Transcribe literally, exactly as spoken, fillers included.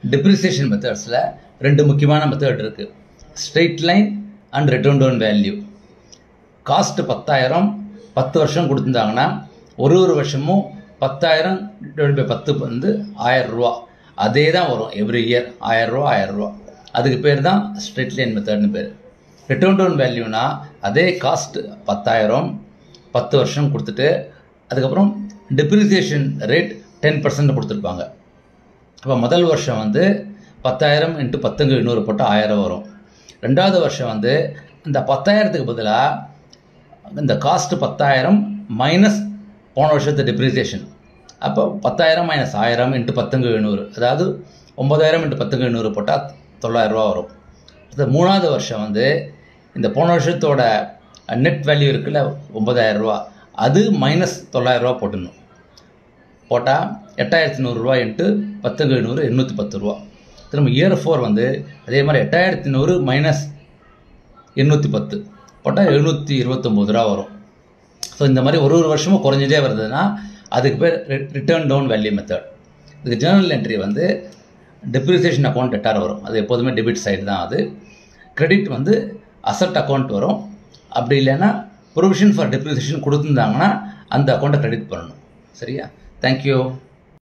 depreciation methodsல ரெண்டு முக்கியமான method இருக்கு. straight line and return down value. Cost பத்தாயிரம் பத்து வருஷம் கொடுத்துருந்தாங்கன்னா ஒரு ஒரு வருஷமும் பத்தாயிரம் டிவைட் பை பத்து வந்து ஆயிரம் ரூபா அதே தான் வரும் எவ்ரி இயர் ஆயிரம் ரூபா ஆயிரம் ரூபா அதுக்கு பேர் தான் ஸ்ட்ரெயிட் லைன் மெத்தட்னு பேர். ரிட்டர்ன் டவுன் வேல்யூனா அதே காஸ்ட் பத்தாயிரம் பத்து வருஷம் கொடுத்துட்டு அதுக்கப்புறம் டெப்ரிசியேஷன் ரேட் டென் பர்சன்ட் கொடுத்துருப்பாங்க. அப்போ முதல் வருஷம் வந்து பத்தாயிரம் இன்ட்டு பத்துங்க இன்னொரு போட்டால் ஆயிரம் வரும். ரெண்டாவது வருஷம் வந்து இந்த பத்தாயிரத்துக்கு பதிலாக இந்த காஸ்ட்டு பத்தாயிரம் மைனஸ் போன வருஷத்து டெப்ரிசியேஷன் அப்போ பத்தாயிரம் மைனஸ் ஆயிரம் இன்ட்டு பத்துங்க எண்ணூறு அதாவது ஒம்பதாயிரம் இன்ட்டு பத்துங்க எண்ணூறு போட்டால் தொள்ளாயிரரூவா வரும். அது மூணாவது வருஷம் வந்து இந்த போன வருஷத்தோட நெட் வேல்யூ இருக்குல்ல ஒம்பதாயிரம் ரூபா அது மைனஸ் தொள்ளாயிரரூவா போட்டுடணும். போட்டால் எட்டாயிரத்தி நூறுரூவா இன்ட்டு பத்துங்க எண்ணூறு எண்ணூற்றி பத்து ரூபா. திரும்ப இயர் ஃபோர் வந்து அதே மாதிரி எட்டாயிரத்தி நூறு மைனஸ் எண்ணூற்றி பத்து போட்டால் எழுநூற்றி இருபத்தொம்போது ரூபா வரும். ஸோ இந்த மாதிரி ஒரு ஒரு வருஷமும் குறைஞ்சிட்டே வருதுன்னா அதுக்கு பேர் ரிட்டர்ன் டவுன் வேல்யூ மெத்தட். இதுக்கு ஜேர்னல் என்ட்ரி வந்து டெப்ரிசியேஷன் அக்கௌண்ட் எட்டார் வரும். அது எப்போதுமே டெபிட் சைடு தான். அது கிரெடிட் வந்து அசட் அக்கௌண்ட் வரும். அப்படி இல்லைன்னா ப்ரொவிஷன் ஃபார் டெப்ரிசியேஷன் கொடுத்துருந்தாங்கன்னா அந்த அக்கௌண்ட்டை கிரெடிட் பண்ணணும். சரியா? தேங்க்யூ.